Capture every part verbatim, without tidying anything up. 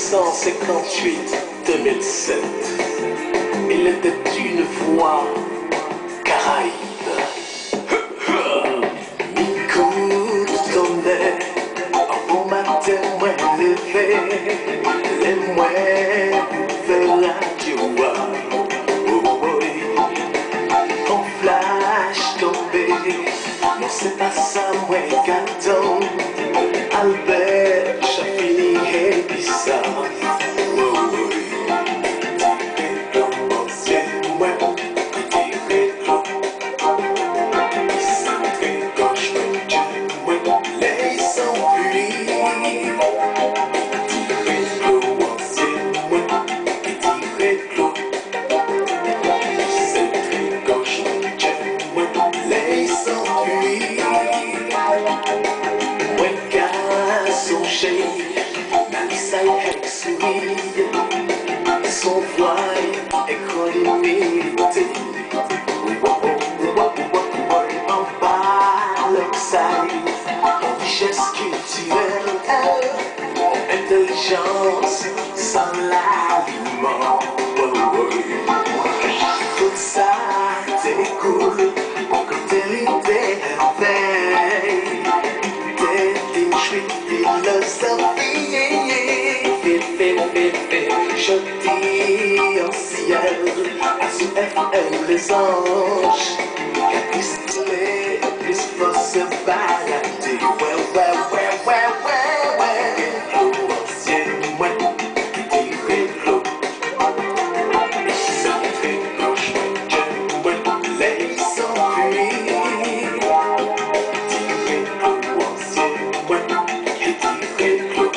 cent cinquante-huit deux mille sept. Il était une voix caraïbe. M'écoute tournait, un bon matin moi levé, les moi vers la joie. Oh oui, ton flash tombé, non c'est pas ça moi gâteau. Albert, j'ai fini et puis ça. Oh oui. Son voile est collimité. En bas, l'oxide, en richesse culturelle, intelligence sans l'aliment. Tout ça t'écoule, côté l'idée veille, t'es détruit, philosophie. Je dis en ciel, à ce F M les anges, distillé, plus force balader. Ouais, ouais, ouais, ouais, ouais, ouais. L'eau ancienne, moi, qui dirait l'eau. C'est très gauche, j'aime, moi, les s'enfuir. Dirait l'eau ancienne, moi, qui dirait l'eau.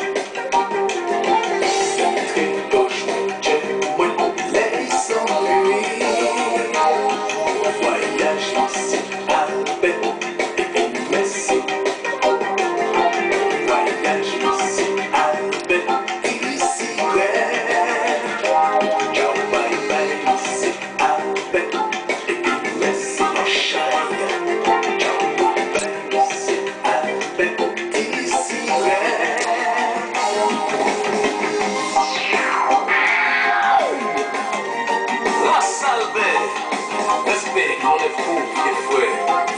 Respect pour les fous, les fouets.